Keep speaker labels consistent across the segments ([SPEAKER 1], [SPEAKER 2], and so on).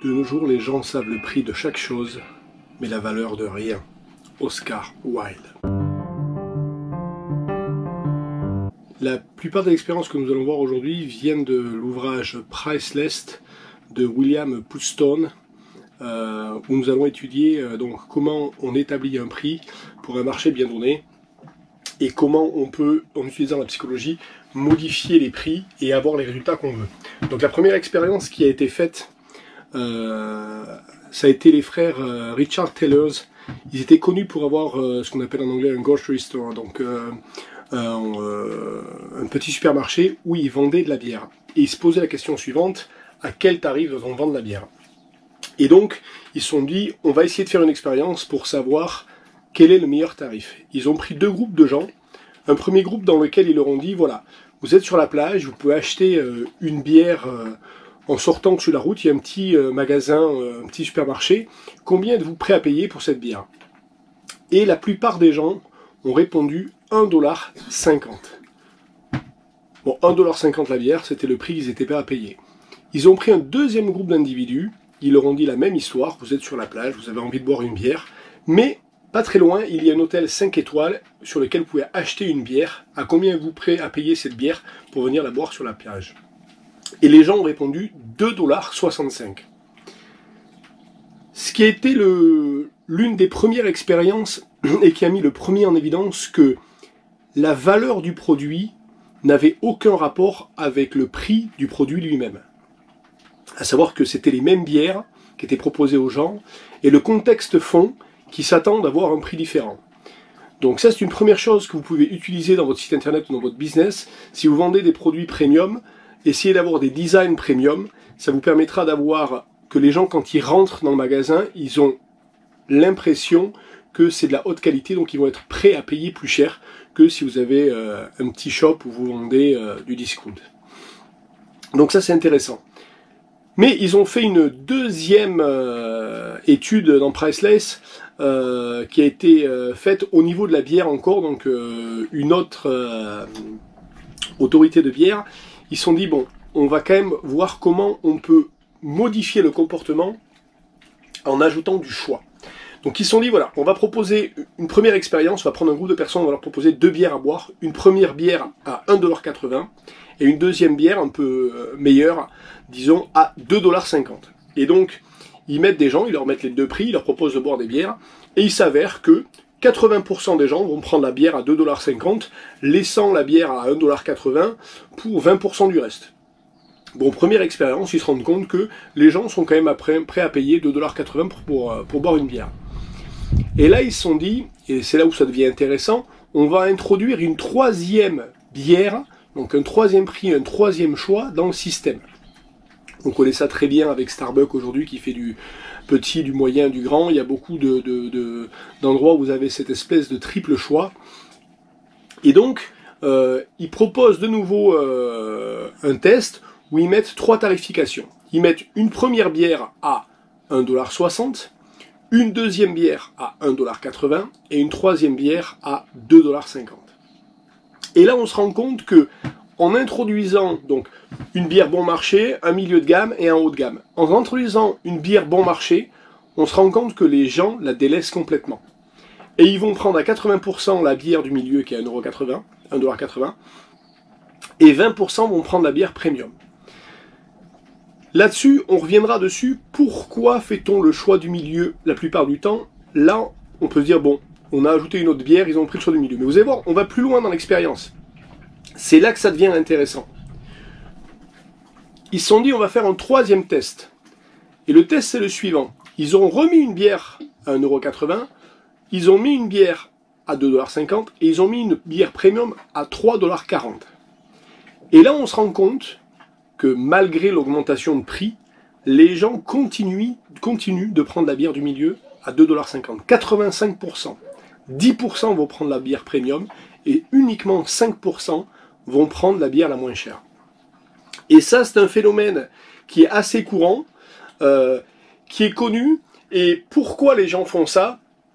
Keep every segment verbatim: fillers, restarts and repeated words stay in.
[SPEAKER 1] De nos jours, les gens savent le prix de chaque chose, mais la valeur de rien. Oscar Wilde. La plupart des expériences que nous allons voir aujourd'hui viennent de l'ouvrage Priceless de William Poundstone, euh, où nous allons étudier euh, donc comment on établit un prix pour un marché bien donné et comment on peut, en utilisant la psychologie, modifier les prix et avoir les résultats qu'on veut. Donc la première expérience qui a été faite, euh, ça a été les frères euh, Richard Tellers. Ils étaient connus pour avoir euh, ce qu'on appelle en anglais un grocery store, donc euh, un, euh, un petit supermarché où ils vendaient de la bière. Et ils se posaient la question suivante: à quel tarif doit-on vendre la bière? Et donc, ils se sont dit, on va essayer de faire une expérience pour savoir quel est le meilleur tarif. Ils ont pris deux groupes de gens. Un premier groupe dans lequel ils leur ont dit, voilà, vous êtes sur la plage, vous pouvez acheter euh, une bière euh, en sortant sur la route, il y a un petit euh, magasin, euh, un petit supermarché, combien êtes-vous prêt à payer pour cette bière? Et la plupart des gens ont répondu un dollar cinquante. Bon, un dollar cinquante la bière, c'était le prix qu'ils étaient prêts à payer. Ils ont pris un deuxième groupe d'individus, ils leur ont dit la même histoire, vous êtes sur la plage, vous avez envie de boire une bière, mais pas très loin, il y a un hôtel cinq étoiles sur lequel vous pouvez acheter une bière. À combien êtes-vous prêt à payer cette bière pour venir la boire sur la plage? Et les gens ont répondu deux dollars soixante-cinq. Ce qui a été le, l'une des premières expériences et qui a mis le premier en évidence que la valeur du produit n'avait aucun rapport avec le prix du produit lui-même. À savoir que c'était les mêmes bières qui étaient proposées aux gens et le contexte fond qui s'attendent à avoir un prix différent. Donc ça, c'est une première chose que vous pouvez utiliser dans votre site internet ou dans votre business. Si vous vendez des produits premium, essayez d'avoir des designs premium. Ça vous permettra d'avoir que les gens, quand ils rentrent dans le magasin, ils ont l'impression que c'est de la haute qualité, donc ils vont être prêts à payer plus cher que si vous avez euh, un petit shop où vous vendez euh, du discount. Donc ça, c'est intéressant. Mais ils ont fait une deuxième euh, étude dans Priceless euh, qui a été euh, faite au niveau de la bière encore, donc euh, une autre euh, autorité de bière. Ils se sont dit, bon, on va quand même voir comment on peut modifier le comportement en ajoutant du choix. Donc ils se sont dit, voilà, on va proposer une première expérience, on va prendre un groupe de personnes, on va leur proposer deux bières à boire, une première bière à un dollar quatre-vingts et une deuxième bière un peu meilleure, disons à deux dollars cinquante. Et donc, ils mettent des gens, ils leur mettent les deux prix, ils leur proposent de boire des bières, et il s'avère que quatre-vingts pour cent des gens vont prendre la bière à deux dollars cinquante, laissant la bière à un dollar quatre-vingts pour vingt pour cent du reste. Bon, première expérience, ils se rendent compte que les gens sont quand même après, prêts à payer deux dollars quatre-vingts pour, pour, pour boire une bière. Et là, ils se sont dit, et c'est là où ça devient intéressant, on va introduire une troisième bière, donc un troisième prix, un troisième choix dans le système. On connaît ça très bien avec Starbucks aujourd'hui qui fait du petit, du moyen, du grand. Il y a beaucoup de, de, de, d'endroits où vous avez cette espèce de triple choix. Et donc, euh, ils proposent de nouveau euh, un test où ils mettent trois tarifications. Ils mettent une première bière à un dollar soixante, une deuxième bière à un dollar quatre-vingts et une troisième bière à deux dollars cinquante. Et là, on se rend compte que en introduisant donc une bière bon marché, un milieu de gamme et un haut de gamme, en introduisant une bière bon marché, on se rend compte que les gens la délaissent complètement. Et ils vont prendre à quatre-vingts pour cent la bière du milieu qui est à un dollar quatre-vingts, un dollar quatre-vingts, et vingt pour cent vont prendre la bière premium. Là-dessus, on reviendra dessus, pourquoi fait-on le choix du milieu la plupart du temps? Là, on peut se dire, bon, on a ajouté une autre bière, ils ont pris le choix du milieu. Mais vous allez voir, on va plus loin dans l'expérience. C'est là que ça devient intéressant. Ils se sont dit, on va faire un troisième test. Et le test, c'est le suivant. Ils ont remis une bière à un dollar quatre-vingts, ils ont mis une bière à deux dollars cinquante et ils ont mis une bière premium à trois dollars quarante. Et là, on se rend compte que malgré l'augmentation de prix, les gens continuent, continuent de prendre la bière du milieu à deux dollars cinquante. quatre-vingt-cinq pour cent. dix pour cent vont prendre la bière premium et uniquement cinq pour cent vont prendre la bière la moins chère. Et ça, c'est un phénomène qui est assez courant, euh, qui est connu. Et pourquoi les gens font ça?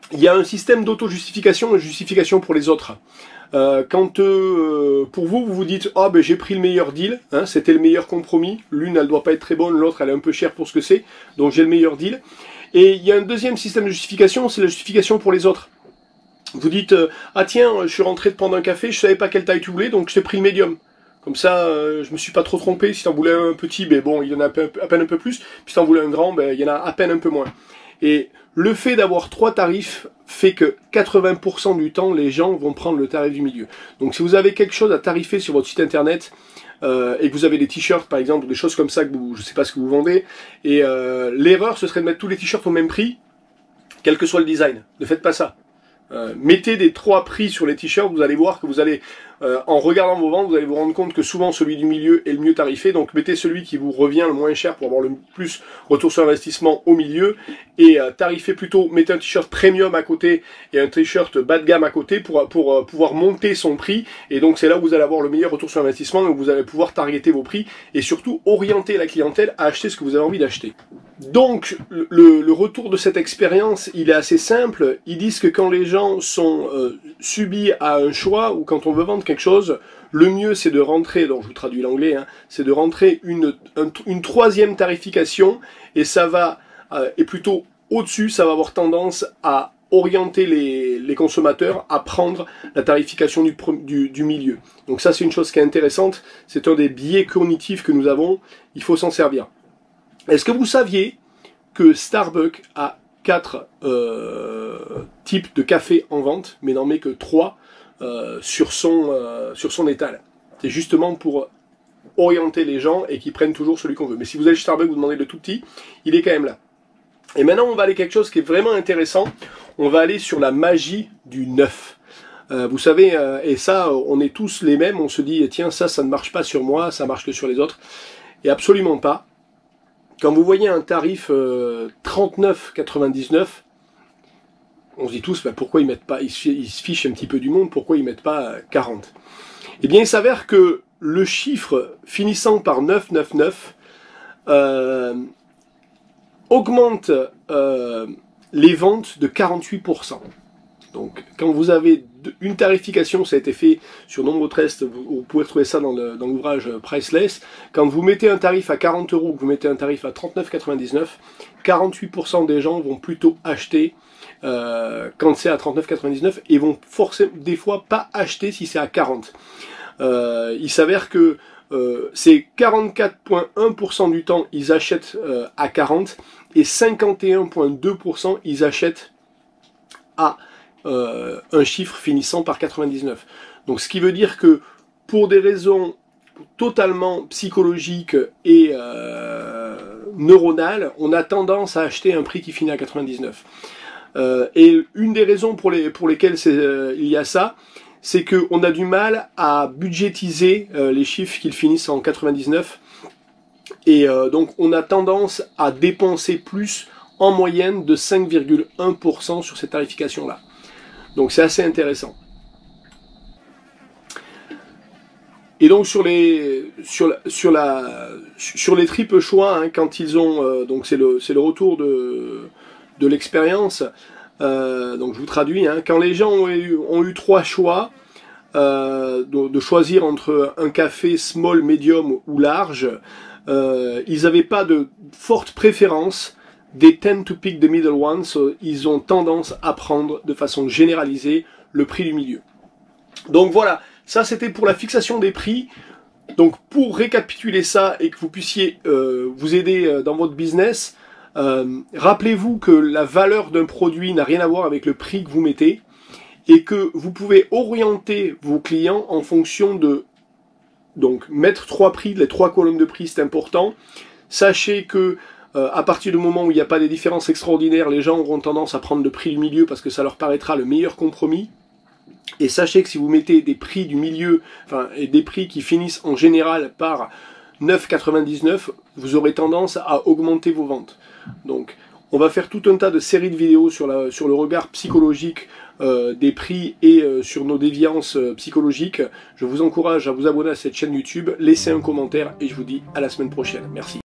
[SPEAKER 1] il y a un système d'auto-justification et justification pour les autres. Euh, quand euh, pour vous, vous vous dites « Ah, oh, ben j'ai pris le meilleur deal, hein, c'était le meilleur compromis, l'une elle doit pas être très bonne, l'autre elle est un peu chère pour ce que c'est, donc j'ai le meilleur deal ». Et il y a un deuxième système de justification, c'est la justification pour les autres. Vous dites euh, « Ah tiens, je suis rentré de prendre un café, je savais pas quelle taille tu voulais, donc je t'ai pris le médium ». Comme ça, euh, je me suis pas trop trompé, si t'en voulais un petit, ben bon, il y en a à peine, à peine un peu plus, puis si t'en voulais un grand, ben il y en a à peine un peu moins. Et le fait d'avoir trois tarifs fait que quatre-vingts pour cent du temps, les gens vont prendre le tarif du milieu. Donc si vous avez quelque chose à tarifer sur votre site internet, euh, et que vous avez des t-shirts par exemple, ou des choses comme ça, que vous, je sais pas ce que vous vendez, et euh, l'erreur ce serait de mettre tous les t-shirts au même prix, quel que soit le design. Ne faites pas ça. Euh, mettez des trois prix sur les t-shirts, vous allez voir que vous allez, euh, en regardant vos ventes, vous allez vous rendre compte que souvent celui du milieu est le mieux tarifé, donc mettez celui qui vous revient le moins cher pour avoir le plus retour sur investissement au milieu, et euh, tarifez plutôt, mettez un t-shirt premium à côté et un t-shirt bas de gamme à côté pour, pour euh, pouvoir monter son prix, et donc c'est là où vous allez avoir le meilleur retour sur investissement, donc vous allez pouvoir targeter vos prix, et surtout orienter la clientèle à acheter ce que vous avez envie d'acheter. Donc, le, le retour de cette expérience, il est assez simple. Ils disent que quand les gens sont euh, subis à un choix, ou quand on veut vendre quelque chose, le mieux c'est de rentrer, donc je vous traduis l'anglais, hein, c'est de rentrer une, un, une troisième tarification, et ça va, euh, et plutôt au-dessus, ça va avoir tendance à orienter les, les consommateurs à prendre la tarification du, du, du milieu. Donc ça c'est une chose qui est intéressante, c'est un des biais cognitifs que nous avons, il faut s'en servir. Est-ce que vous saviez que Starbucks a quatre euh, types de café en vente, mais n'en met que trois euh, sur son euh, sur son étal? C'est justement pour orienter les gens et qu'ils prennent toujours celui qu'on veut. Mais si vous allez chez Starbucks, vous demandez le tout petit, il est quand même là. Et maintenant, on va aller à quelque chose qui est vraiment intéressant. On va aller sur la magie du neuf. Euh, vous savez, euh, et ça, on est tous les mêmes. On se dit, tiens, ça, ça ne marche pas sur moi, ça marche que sur les autres. Et absolument pas. Quand vous voyez un tarif euh, trente-neuf quatre-vingt-dix-neuf, on se dit tous, bah, pourquoi ils mettent pas, ils se, ils se fichent un petit peu du monde, pourquoi ils mettent pas quarante? Eh bien, il s'avère que le chiffre finissant par neuf cent quatre-vingt-dix-neuf euh, augmente euh, les ventes de quarante-huit pour cent. Donc, quand vous avez une tarification, ça a été fait sur nombreux tests, vous, vous pouvez retrouver ça dans l'ouvrage Priceless. Quand vous mettez un tarif à quarante euros, que vous mettez un tarif à trente-neuf quatre-vingt-dix-neuf, quarante-huit pour cent des gens vont plutôt acheter euh, quand c'est à trente-neuf quatre-vingt-dix-neuf et vont forcément des fois pas acheter si c'est à quarante. Euh, il s'avère que euh, c'est quarante-quatre virgule un pour cent du temps ils achètent euh, à quarante et cinquante et un virgule deux pour cent ils achètent à Euh, un chiffre finissant par quatre-vingt-dix-neuf. Donc ce qui veut dire que pour des raisons totalement psychologiques et euh, neuronales, on a tendance à acheter un prix qui finit à quatre-vingt-dix-neuf. Euh, et une des raisons pour, les, pour lesquelles euh, il y a ça, c'est qu'on a du mal à budgétiser euh, les chiffres qui finissent en quatre-vingt-dix-neuf. Et euh, donc on a tendance à dépenser plus en moyenne de cinq virgule un pour cent sur cette tarification-là. Donc c'est assez intéressant. Et donc sur les sur la, sur la sur les triples choix, hein, quand ils ont euh, donc c'est le c'est le retour de de l'expérience. Euh, donc je vous traduis. Hein, quand les gens ont eu, ont eu trois choix euh, de, de choisir entre un café small, medium ou large, euh, ils n'avaient pas de forte préférence. They tend to pick the middle one, so ils ont tendance à prendre de façon généralisée le prix du milieu. Donc voilà, ça c'était pour la fixation des prix. Donc pour récapituler ça et que vous puissiez euh, vous aider euh, dans votre business, euh, rappelez-vous que la valeur d'un produit n'a rien à voir avec le prix que vous mettez et que vous pouvez orienter vos clients en fonction de donc mettre trois prix, les trois colonnes de prix, c'est important. Sachez que Euh, à partir du moment où il n'y a pas des différences extraordinaires, les gens auront tendance à prendre le prix du milieu parce que ça leur paraîtra le meilleur compromis. Et sachez que si vous mettez des prix du milieu, enfin, et des prix qui finissent en général par neuf quatre-vingt-dix-neuf, vous aurez tendance à augmenter vos ventes. Donc, on va faire tout un tas de séries de vidéos sur, la, sur le regard psychologique euh, des prix et euh, sur nos déviances euh, psychologiques. Je vous encourage à vous abonner à cette chaîne YouTube, laissez un commentaire et je vous dis à la semaine prochaine. Merci.